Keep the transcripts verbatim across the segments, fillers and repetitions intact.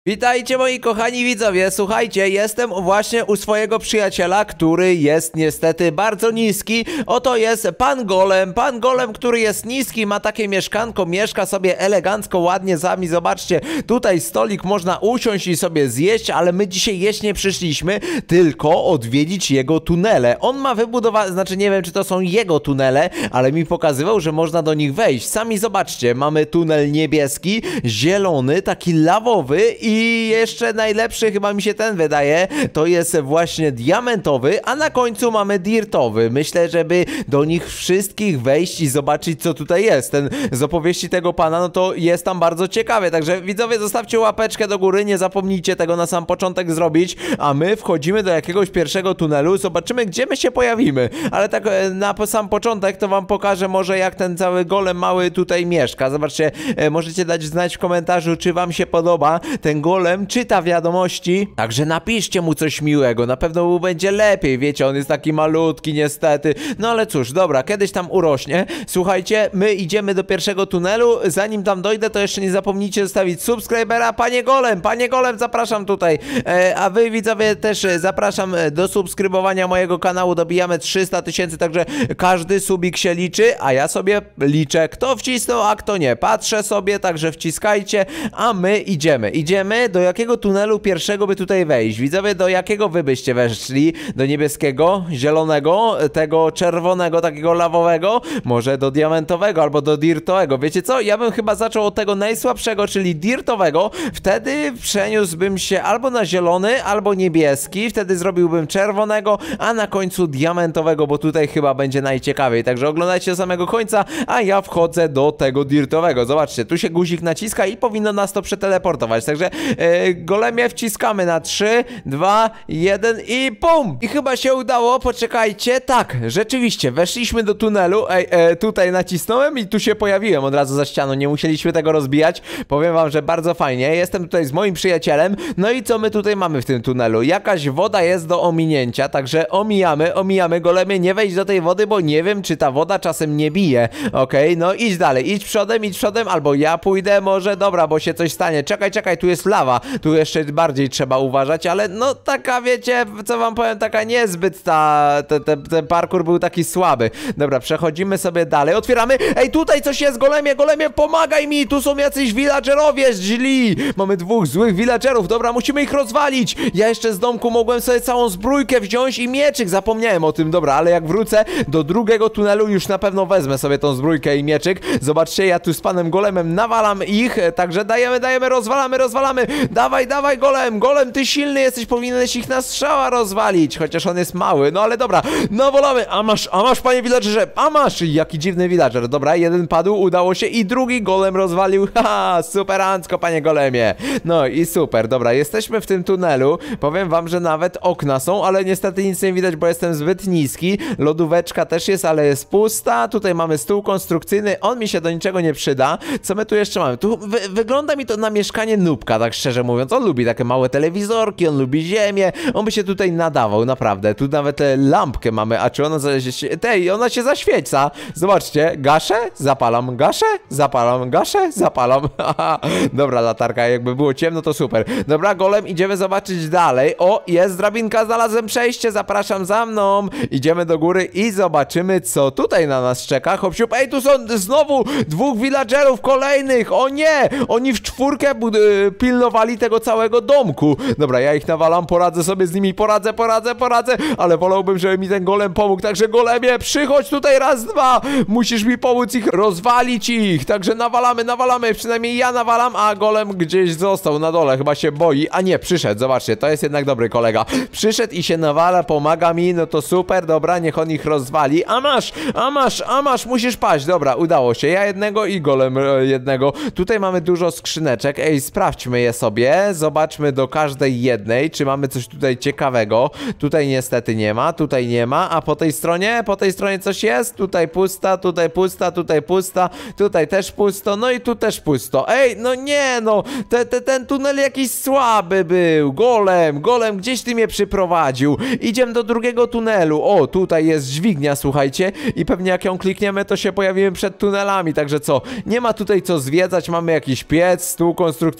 Witajcie moi kochani widzowie, słuchajcie, jestem właśnie u swojego przyjaciela, który jest niestety bardzo niski. Oto jest pan Golem, pan Golem, który jest niski, ma takie mieszkanko, mieszka sobie elegancko, ładnie, sami zobaczcie, tutaj stolik, można usiąść i sobie zjeść, ale my dzisiaj jeść nie przyszliśmy, tylko odwiedzić jego tunele. On ma wybudowane, znaczy nie wiem czy to są jego tunele, ale mi pokazywał, że można do nich wejść. Sami zobaczcie, mamy tunel niebieski, zielony, taki lawowy i I jeszcze najlepszy, chyba mi się ten wydaje, to jest właśnie diamentowy, a na końcu mamy dirtowy. Myślę, żeby do nich wszystkich wejść i zobaczyć, co tutaj jest. Ten z opowieści tego pana, no to jest tam bardzo ciekawie. Także widzowie, zostawcie łapeczkę do góry, nie zapomnijcie tego na sam początek zrobić, a my wchodzimy do jakiegoś pierwszego tunelu, zobaczymy, gdzie my się pojawimy. Ale tak na sam początek to wam pokażę może, jak ten cały golem mały tutaj mieszka. Zobaczcie, możecie dać znać w komentarzu, czy wam się podoba. Ten golem czyta wiadomości, także napiszcie mu coś miłego, na pewno mu będzie lepiej, wiecie, on jest taki malutki niestety, no ale cóż, dobra, kiedyś tam urośnie. Słuchajcie, my idziemy do pierwszego tunelu, zanim tam dojdę, to jeszcze nie zapomnijcie zostawić subskrybera. Panie Golem, panie Golem, zapraszam tutaj, e, a wy widzowie też zapraszam do subskrybowania mojego kanału, dobijamy trzysta tysięcy, także każdy subik się liczy, a ja sobie liczę, kto wcisnął, a kto nie, patrzę sobie, także wciskajcie, a my idziemy, idziemy. Do jakiego tunelu pierwszego by tutaj wejść? Widzowie, do jakiego wy byście weszli? Do niebieskiego, zielonego, tego czerwonego, takiego lawowego? Może do diamentowego albo do dirtowego. Wiecie co? Ja bym chyba zaczął od tego najsłabszego, czyli dirtowego. Wtedy przeniósłbym się albo na zielony, albo niebieski. Wtedy zrobiłbym czerwonego, a na końcu diamentowego, bo tutaj chyba będzie najciekawiej. Także oglądajcie do samego końca, a ja wchodzę do tego dirtowego. Zobaczcie, tu się guzik naciska i powinno nas to przeteleportować. Także Yy, golemie wciskamy na trzy, dwa, jeden i pum! I chyba się udało, poczekajcie, tak, rzeczywiście, weszliśmy do tunelu, ej, e, tutaj nacisnąłem i tu się pojawiłem od razu za ścianą, nie musieliśmy tego rozbijać, powiem wam, że bardzo fajnie, jestem tutaj z moim przyjacielem, no i co my tutaj mamy w tym tunelu? Jakaś woda jest do ominięcia, także omijamy, omijamy, golemie, nie wejdź do tej wody, bo nie wiem, czy ta woda czasem nie bije, okej, okay, no idź dalej, idź przodem, idź przodem, albo ja pójdę, może, dobra, bo się coś stanie, czekaj, czekaj, tu jest lawa, tu jeszcze bardziej trzeba uważać, ale no taka, wiecie, co wam powiem, taka niezbyt ta, te, te, ten parkour był taki słaby. Dobra, przechodzimy sobie dalej, otwieramy, ej, tutaj coś jest, golemie, golemie, pomagaj mi, tu są jacyś villagerowie źli, mamy dwóch złych villagerów, dobra, musimy ich rozwalić, ja jeszcze z domku mogłem sobie całą zbrójkę wziąć i mieczyk, zapomniałem o tym, dobra, ale jak wrócę do drugiego tunelu, już na pewno wezmę sobie tą zbrójkę i mieczyk, zobaczcie, ja tu z panem golemem nawalam ich, także dajemy, dajemy, rozwalamy, rozwalamy, dawaj, dawaj, golem, golem, ty silny jesteś, powinieneś ich na strzała rozwalić, chociaż on jest mały, no ale dobra, nawolamy, a masz, a masz, panie villagerze, a masz, jaki dziwny villager, dobra, jeden padł, udało się i drugi golem rozwalił, haha, superancko, panie golemie, no i super, dobra, jesteśmy w tym tunelu, powiem wam, że nawet okna są, ale niestety nic nie widać, bo jestem zbyt niski, lodóweczka też jest, ale jest pusta, tutaj mamy stół konstrukcyjny, on mi się do niczego nie przyda, co my tu jeszcze mamy, tu wy wygląda mi to na mieszkanie nubka, tak szczerze mówiąc, on lubi takie małe telewizorki, on lubi ziemię, on by się tutaj nadawał, naprawdę, tu nawet lampkę mamy, a czy ona się, tej, ona się zaświeca, zobaczcie, gaszę, zapalam, gaszę, zapalam, gaszę, zapalam, dobra latarka, jakby było ciemno, to super, dobra, golem, idziemy zobaczyć dalej, o, jest drabinka, znalazłem przejście, zapraszam za mną, idziemy do góry i zobaczymy, co tutaj na nas czeka, hop, siup, ej, tu są znowu dwóch villagerów kolejnych, o nie, oni w czwórkę pilnowali tego całego domku. Dobra, ja ich nawalam, poradzę sobie z nimi, poradzę, poradzę, poradzę, ale wolałbym, żeby mi ten golem pomógł, także golemie, przychodź tutaj raz, dwa, musisz mi pomóc ich, rozwalić ich, także nawalamy, nawalamy, przynajmniej ja nawalam, a golem gdzieś został na dole, chyba się boi, a nie, przyszedł, zobaczcie, to jest jednak dobry kolega, przyszedł i się nawala, pomaga mi, no to super, dobra, niech on ich rozwali, a masz, a masz, a masz, musisz paść, dobra, udało się, ja jednego i golem jednego, tutaj mamy dużo skrzyneczek, ej, sprawdźmy je sobie, zobaczmy do każdej jednej, czy mamy coś tutaj ciekawego. Tutaj niestety nie ma, tutaj nie ma, a po tej stronie, po tej stronie coś jest, tutaj pusta, tutaj pusta, tutaj pusta, tutaj też pusto, no i tu też pusto. Ej, no nie, no, te, te, ten tunel jakiś słaby był, golem, golem, gdzieś ty mnie przyprowadził. Idziemy do drugiego tunelu, o, tutaj jest dźwignia, słuchajcie, i pewnie jak ją klikniemy, to się pojawimy przed tunelami, także co, nie ma tutaj co zwiedzać, mamy jakiś piec, stół konstrukcyjny, jakąś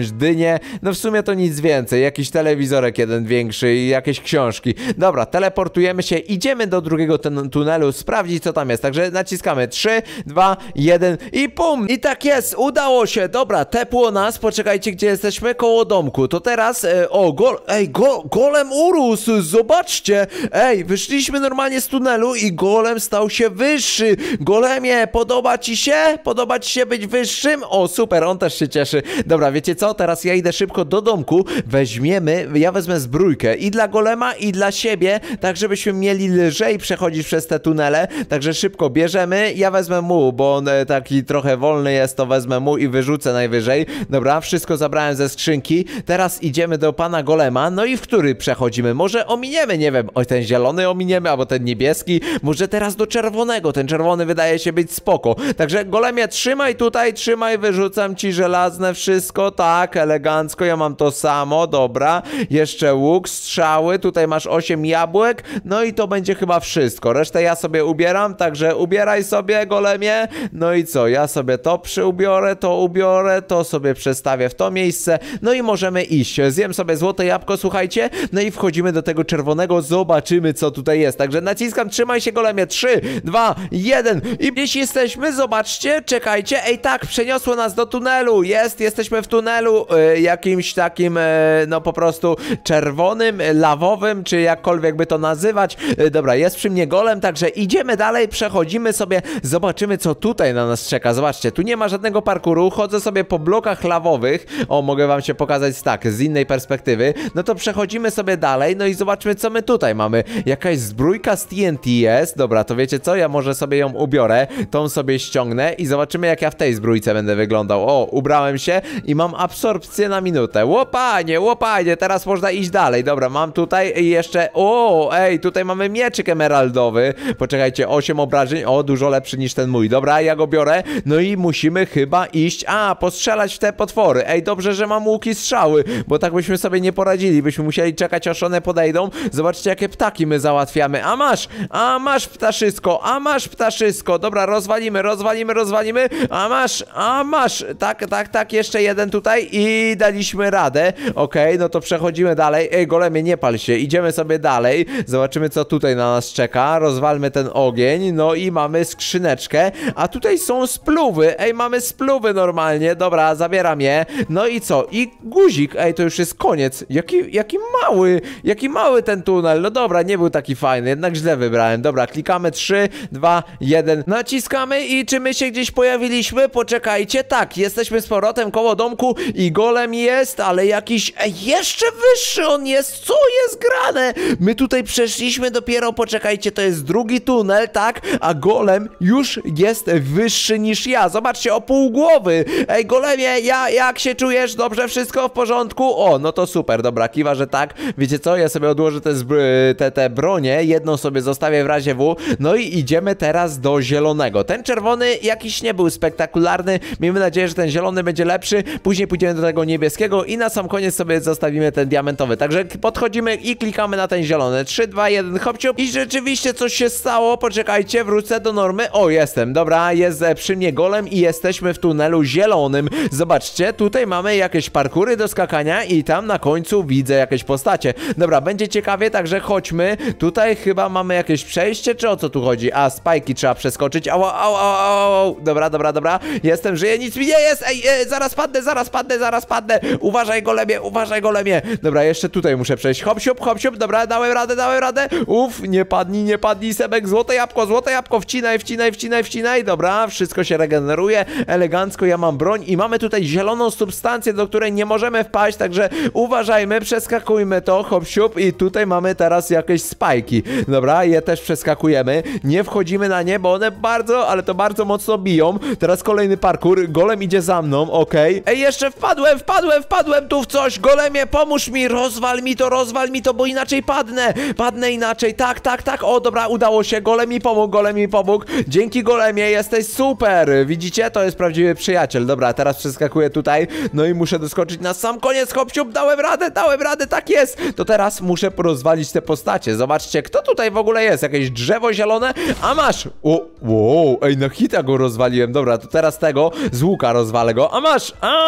jakąś dynię, no w sumie to nic więcej, jakiś telewizorek jeden większy i jakieś książki. Dobra, teleportujemy się, idziemy do drugiego ten tunelu, sprawdzić co tam jest, także naciskamy trzy, dwa, jeden i pum! I tak jest, udało się, dobra, tepło nas, poczekajcie gdzie jesteśmy, koło domku, to teraz, e, o, gol, ej, go, golem urósł, zobaczcie, ej, wyszliśmy normalnie z tunelu i golem stał się wyższy, golemie, podoba ci się? Podoba ci się być wyższym? O, super, on też się cieszy. Dobra, wiecie co, teraz ja idę szybko do domku, weźmiemy, ja wezmę zbrójkę i dla golema i dla siebie, tak żebyśmy mieli lżej przechodzić przez te tunele, także szybko bierzemy, ja wezmę mu, bo on e, taki trochę wolny jest, to wezmę mu i wyrzucę najwyżej. Dobra, wszystko zabrałem ze skrzynki, teraz idziemy do pana golema, no i w który przechodzimy? Może ominiemy, nie wiem, oj ten zielony ominiemy, albo ten niebieski, może teraz do czerwonego, ten czerwony wydaje się być spoko, także golemie trzymaj tutaj, trzymaj, wyrzucam ci żelazne wszystko, tak, elegancko, ja mam to samo, dobra, jeszcze łuk, strzały, tutaj masz osiem jabłek, no i to będzie chyba wszystko, resztę ja sobie ubieram, także ubieraj sobie golemie, no i co, ja sobie to przyubiorę, to ubiorę, to sobie przestawię w to miejsce, no i możemy iść, zjem sobie złote jabłko, słuchajcie, no i wchodzimy do tego czerwonego, zobaczymy co tutaj jest, także naciskam, trzymaj się golemie, trzy, dwa, jeden i gdzieś jesteśmy, zobaczcie, czekajcie, ej tak, przeniosło nas do tunelu, jest, jesteśmy w tunelu, y, jakimś takim, y, no po prostu czerwonym, lawowym, czy jakkolwiek by to nazywać, y, dobra, jest przy mnie golem, także idziemy dalej, przechodzimy sobie, zobaczymy co tutaj na nas czeka, zobaczcie, tu nie ma żadnego parkouru, chodzę sobie po blokach lawowych, o, mogę wam się pokazać tak, z innej perspektywy, no to przechodzimy sobie dalej, no i zobaczmy co my tutaj mamy, jakaś zbrójka z T N T jest, dobra, to wiecie co, ja może sobie ją ubiorę, tą sobie ściągnę i zobaczymy jak ja w tej zbrójce będę wyglądał, o, ubrałem się i mam absorpcję na minutę, łopanie, łopanie, teraz można iść dalej, dobra, mam tutaj jeszcze, o, ej, tutaj mamy mieczyk emeraldowy, poczekajcie, osiem obrażeń, o, dużo lepszy niż ten mój, dobra, ja go biorę, no i musimy chyba iść, a, postrzelać w te potwory, ej, dobrze, że mam łuki strzały, bo tak byśmy sobie nie poradzili, byśmy musieli czekać aż one podejdą, zobaczcie jakie ptaki my załatwiamy, a masz, a masz ptaszysko, a masz ptaszysko, dobra, rozwalimy, rozwalimy, rozwalimy, a masz, a masz, tak, tak, tak, jeszcze jeden tutaj i daliśmy radę, okej, okay, no to przechodzimy dalej, ej, golemie, nie pal się, idziemy sobie dalej, zobaczymy co tutaj na nas czeka, rozwalmy ten ogień, no i mamy skrzyneczkę, a tutaj są spluwy, ej, mamy spluwy normalnie, dobra, zabieram je, no i co, i guzik, ej, to już jest koniec, jaki, jaki mały, jaki mały ten tunel, no dobra, nie był taki fajny, jednak źle wybrałem, dobra, klikamy trzy, dwa, jeden, naciskamy i czy my się gdzieś pojawiliśmy, poczekajcie, tak, jesteśmy z powrotem koło domku i golem jest, ale jakiś, ej, jeszcze wyższy on jest, co jest grane, my tutaj przeszliśmy dopiero, poczekajcie, to jest drugi tunel, tak, a golem już jest wyższy niż ja, zobaczcie, o pół głowy, ej, golemie, ja, jak się czujesz, dobrze, wszystko w porządku, o, no to super, dobra, kiwa, że tak, wiecie co, ja sobie odłożę te, te, te bronie, jedną sobie zostawię w razie W, no i idziemy teraz do zielonego, ten czerwony jakiś nie był spektakularny, miejmy nadzieję, że ten zielony będzie lepszy, później pójdziemy do tego niebieskiego i na sam koniec sobie zostawimy ten diamentowy, także podchodzimy i klikamy na ten zielony, trzy, dwa, jeden, hopciu i rzeczywiście coś się stało, poczekajcie, wrócę do normy, o, jestem, dobra, jest przy mnie golem i jesteśmy w tunelu zielonym, zobaczcie, tutaj mamy jakieś parkury do skakania i tam na końcu widzę jakieś postacie, dobra, będzie ciekawie, także chodźmy, tutaj chyba mamy jakieś przejście, czy o co tu chodzi, a, spajki trzeba przeskoczyć, au, au, au, au, dobra, dobra, dobra, jestem, żyję, nic mi nie jest, ej, ej, zaraz padnę, zaraz padnę, zaraz padnę, uważaj golemie, uważaj golemie, dobra, jeszcze tutaj muszę przejść, hop, siup, hop, siup, dobra, dałem radę, dałem radę, uff, nie padnij, nie padnij, Sebek, złote jabłko, złote jabłko, wcinaj, wcinaj, wcinaj, wcinaj, dobra, wszystko się regeneruje, elegancko, ja mam broń i mamy tutaj zieloną substancję, do której nie możemy wpaść, także uważajmy, przeskakujmy to, hop, siup i tutaj mamy teraz jakieś spajki, dobra, je też przeskakujemy, nie wchodzimy na nie, bo one bardzo, ale to bardzo mocno biją, teraz kolejny parkour, golem idzie za mną, okej, okay. Ej, jeszcze wpadłem, wpadłem, wpadłem tu w coś, golemie, pomóż mi, rozwal mi to, rozwal mi to, bo inaczej padnę, padnę inaczej, tak, tak, tak, o, dobra, udało się, golem mi pomógł, golem mi pomógł, dzięki golemie, jesteś super, widzicie, to jest prawdziwy przyjaciel, dobra, teraz przeskakuję tutaj, no i muszę doskoczyć na sam koniec, hop, siup, dałem radę, dałem radę, tak jest, to teraz muszę porozwalić te postacie, zobaczcie, kto tutaj w ogóle jest, jakieś drzewo zielone, a masz, o, wow, ej, na hita go rozwaliłem, dobra, to teraz tego z łuka rozwalę go, a masz, a masz,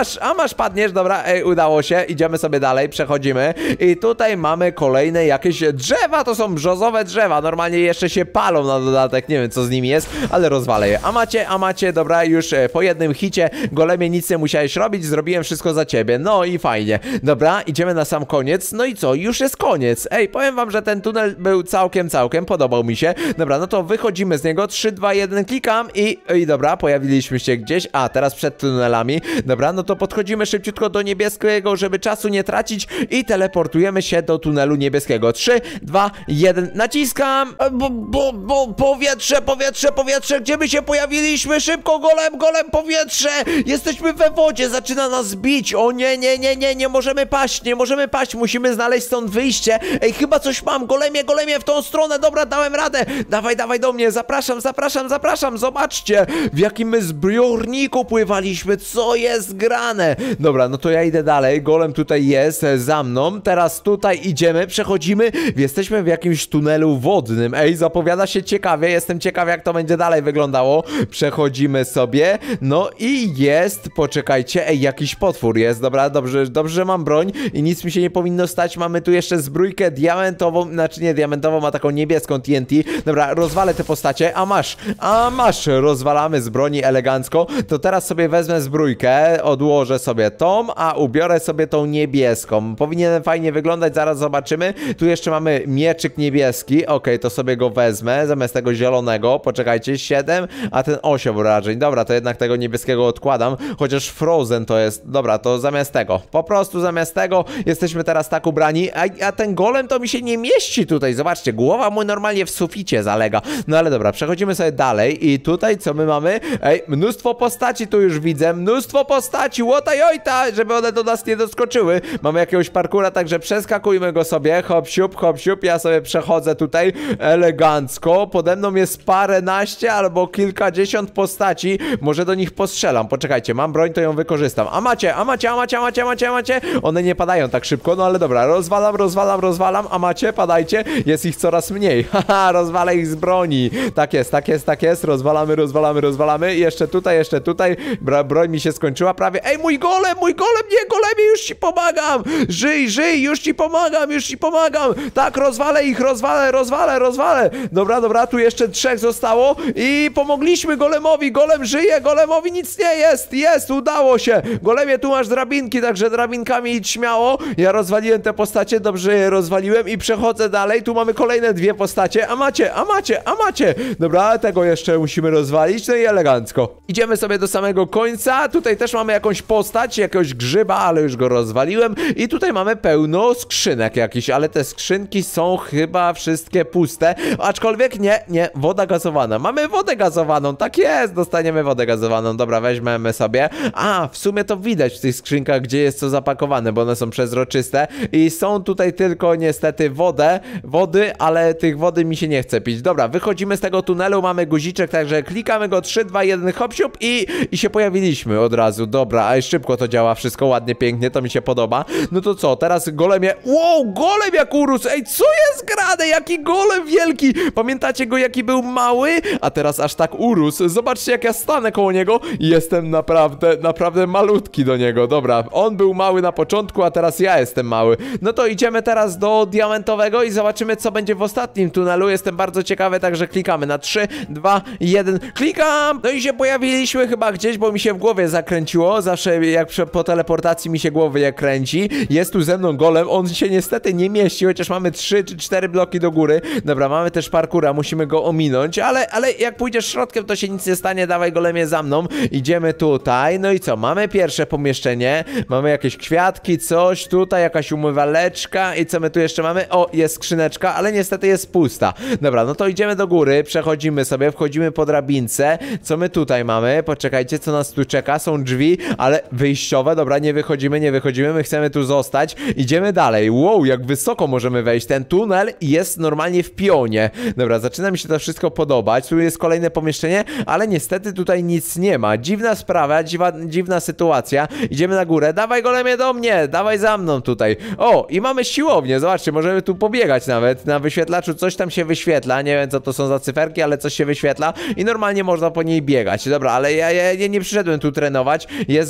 masz, a masz, padniesz, dobra, ej, udało się, idziemy sobie dalej, przechodzimy i tutaj mamy kolejne jakieś drzewa, to są brzozowe drzewa, normalnie jeszcze się palą na dodatek, nie wiem co z nimi jest, ale rozwalę je. A macie, a macie, dobra, już po jednym hicie, golemie, nic nie musiałeś robić, zrobiłem wszystko za ciebie, no i fajnie. Dobra, idziemy na sam koniec, no i co, już jest koniec. Ej, powiem wam, że ten tunel był całkiem, całkiem, podobał mi się. Dobra, no to wychodzimy z niego, trzy, dwa, jeden, klikam i, i dobra, pojawiliśmy się gdzieś, a teraz przed tunelami. Dobra, no to podchodzimy szybciutko do niebieskiego, żeby czasu nie tracić i teleportujemy się do tunelu niebieskiego. trzy, dwa, jeden, naciskam. Bo, bo, bo, powietrze, powietrze, powietrze, gdzie my się pojawiliśmy? Szybko, golem, golem, powietrze! Jesteśmy we wodzie, zaczyna nas bić. O nie, nie, nie, nie, nie możemy paść, nie możemy paść, musimy znaleźć stąd wyjście. Ej, chyba coś mam, golemie, golemie, w tą stronę, dobra, dałem radę. Dawaj, dawaj do mnie, zapraszam, zapraszam, zapraszam, zobaczcie, w jakim my zbiorniku pływaliśmy, co jest grane. Dobra, no to ja idę dalej, golem tutaj jest za mną, teraz tutaj idziemy, przechodzimy, jesteśmy w jakimś tunelu wodnym. Ej, zapowiada się ciekawie, jestem ciekaw jak to będzie dalej wyglądało. Przechodzimy sobie, no i jest, poczekajcie, ej, jakiś potwór jest, dobra, dobrze, dobrze, że mam broń i nic mi się nie powinno stać. Mamy tu jeszcze zbrójkę diamentową, znaczy nie diamentową, a taką niebieską T N T. Dobra, rozwalę te postacie, a masz, a masz, rozwalamy z broni elegancko. To teraz sobie wezmę zbrójkę, odłożę sobie tą, a ubiorę sobie tą niebieską. Powinien fajnie wyglądać, zaraz zobaczymy. Tu jeszcze mamy mieczyk niebieski, okej, okay, to sobie go wezmę, zamiast tego zielonego, poczekajcie, siedem, a ten osiem wrażeń. Dobra, to jednak tego niebieskiego odkładam, chociaż Frozen to jest, dobra, to zamiast tego, po prostu zamiast tego jesteśmy teraz tak ubrani, a, a ten golem to mi się nie mieści tutaj, zobaczcie, głowa mój normalnie w suficie zalega. No ale dobra, przechodzimy sobie dalej i tutaj co my mamy? Ej, mnóstwo postaci tu już widzę, mnóstwo postaci, łota jojta, żeby one do nas nie doskoczyły. Mamy jakiegoś parkura, także przeskakujmy go sobie, hop siup, hop siup, ja sobie przechodzę tutaj elegancko, pode mną jest paręnaście albo kilkadziesiąt postaci, może do nich postrzelam, poczekajcie, mam broń, to ją wykorzystam. A macie, a macie, a macie, a macie, a macie, a macie, one nie padają tak szybko, no ale dobra, rozwalam, rozwalam, rozwalam, a macie, padajcie, jest ich coraz mniej, haha, rozwalę ich z broni, tak jest, tak jest, tak jest, rozwalamy, rozwalamy, rozwalamy, i jeszcze tutaj, jeszcze tutaj, Bra broń mi się skończyła prawie, ej, mój golem, mój golem, nie, golemie, już ci pomagam, żyj, żyj, już ci pomagam, już ci pomagam, tak, rozwalę ich, rozwalę, rozwalę, rozwalę, dobra, dobra, tu jeszcze trzech zostało i pomogliśmy golemowi, golem żyje, golemowi nic nie jest, jest, udało się, golemie, tu masz drabinki, także drabinkami idź śmiało, ja rozwaliłem te postacie, dobrze je rozwaliłem i przechodzę dalej, tu mamy kolejne dwie postacie, a macie, a macie, a macie, dobra, tego jeszcze musimy rozwalić, no i elegancko, idziemy sobie do samego końca, tutaj też mamy jakąś postać, jakiegoś grzyba, ale już go rozwaliłem i tutaj mamy pełno skrzynek jakichś, ale te skrzynki są chyba wszystkie puste, aczkolwiek nie, nie, woda gazowana, mamy wodę gazowaną, tak jest, dostaniemy wodę gazowaną, dobra, weźmiemy sobie, a, w sumie to widać w tych skrzynkach, gdzie jest co zapakowane, bo one są przezroczyste i są tutaj tylko niestety wodę, wody, ale tych wody mi się nie chce pić, dobra, wychodzimy z tego tunelu, mamy guziczek, także klikamy go, trzy, dwa, jeden, hop, siup i, i się pojawiliśmy od razu, dobra, a szybko to działa, wszystko ładnie, pięknie, to mi się podoba, no to co, teraz golemie, wow, golem jak urósł, ej, co jest grane, jaki golem wielki, pamiętacie go, jaki był mały, a teraz aż tak urósł, zobaczcie jak ja stanę koło niego i jestem naprawdę, naprawdę malutki do niego, dobra, on był mały na początku, a teraz ja jestem mały, no to idziemy teraz do diamentowego i zobaczymy co będzie w ostatnim tunelu, jestem bardzo ciekawy, także klikamy na trzy, dwa, jeden, klikam, no i się pojawiliśmy chyba gdzieś, bo mi się w głowie zakręciło, zawsze jak po teleportacji mi się głowy jak kręci, jest tu ze mną golem, on się niestety nie mieści, chociaż mamy trzy czy cztery bloki do góry, dobra, mamy też parkura, musimy go ominąć, ale, ale jak pójdziesz środkiem, to się nic nie stanie, dawaj golemie za mną, idziemy tutaj, no i co, mamy pierwsze pomieszczenie, mamy jakieś kwiatki, coś, tutaj jakaś umywaleczka i co my tu jeszcze mamy, o, jest skrzyneczka, ale niestety jest pusta, dobra, no to idziemy do góry, przechodzimy sobie, wchodzimy po drabince, co my tutaj mamy, poczekajcie, co nas tu czeka, są drzwi, ale wyjściowe, dobra, nie wychodzimy, nie wychodzimy, my chcemy tu zostać, idziemy dalej, wow, jak wysoko możemy wejść, ten tunel jest normalnie w pionie, dobra, zaczyna mi się to wszystko podobać, tu jest kolejne pomieszczenie, ale niestety tutaj nic nie ma, dziwna sprawa, dziwa, dziwna sytuacja, idziemy na górę, dawaj golemie do mnie, dawaj za mną tutaj, o, i mamy siłownię, zobaczcie, możemy tu pobiegać nawet, na wyświetlaczu coś tam się wyświetla, nie wiem co to są za cyferki, ale coś się wyświetla i normalnie można po niej biegać, dobra, ale ja, ja, ja nie przyszedłem tu trenować, jest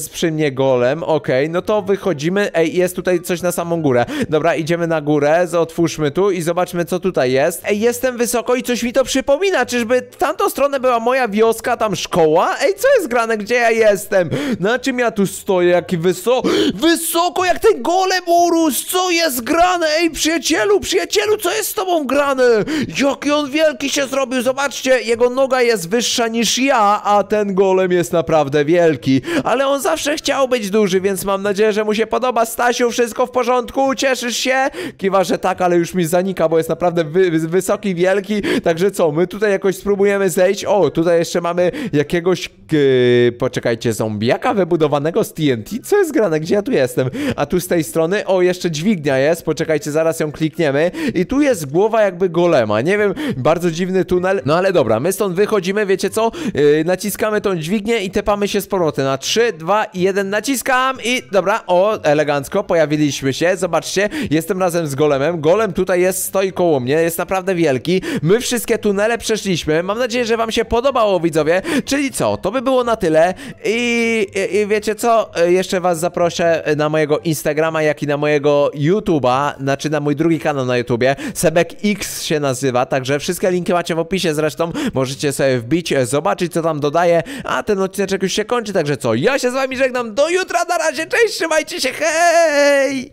jest przy mnie golem, okej, no to wychodzimy, ej, jest tutaj coś na samą górę. Dobra, idziemy na górę, otwórzmy tu i zobaczmy, co tutaj jest. Ej, jestem wysoko i coś mi to przypomina, czyżby w tamtą stronę była moja wioska, tam szkoła? Ej, co jest grane, gdzie ja jestem? Na czym ja tu stoję, jaki wysoko, wysoko jak ten golem urósł, co jest grane? Ej, przyjacielu, przyjacielu, co jest z tobą grane? Jaki on wielki się zrobił, zobaczcie, jego noga jest wyższa niż ja, a ten golem jest naprawdę wielki, ale on zawsze chciał być duży, więc mam nadzieję, że mu się podoba. Stasiu, wszystko w porządku? Cieszysz się? Kiwa, że tak, ale już mi zanika, bo jest naprawdę wy wysoki, wielki, także co, my tutaj jakoś spróbujemy zejść. O, tutaj jeszcze mamy jakiegoś, yy, poczekajcie, zombiaka wybudowanego z T N T, co jest grane, gdzie ja tu jestem? A tu z tej strony, o, jeszcze dźwignia jest, poczekajcie, zaraz ją klikniemy i tu jest głowa jakby golema, nie wiem, bardzo dziwny tunel, no ale dobra, my stąd wychodzimy, wiecie co, yy, naciskamy tą dźwignię i tepamy się z powrotem na trzy, dwa i jeden, naciskam i dobra, o, elegancko, pojawiliśmy się, zobaczcie, jestem razem z golemem, golem tutaj jest, stoi koło mnie, jest naprawdę wielki, my wszystkie tunele przeszliśmy, mam nadzieję, że wam się podobało, widzowie, czyli co, to by było na tyle i, i, i wiecie co, jeszcze was zaproszę na mojego Instagrama, jak i na mojego YouTube'a, znaczy na mój drugi kanał na YouTubie, Sebek X się nazywa, także wszystkie linki macie w opisie, zresztą możecie sobie wbić, zobaczyć, co tam dodaję, a ten odcinek już się kończy, także co, ja się z wami żegnam, do jutra, na razie, cześć, trzymajcie się, hej!